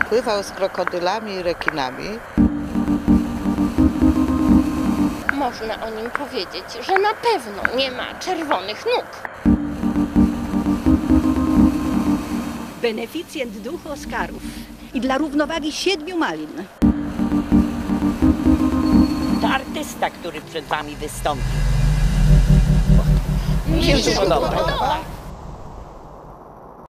pływał z krokodylami i rekinami. Można o nim powiedzieć, że na pewno nie ma czerwonych nóg. Beneficjent 2 Oscarów i dla równowagi 7 malin. To artysta, który przed wami wystąpi. Mi się to podoba.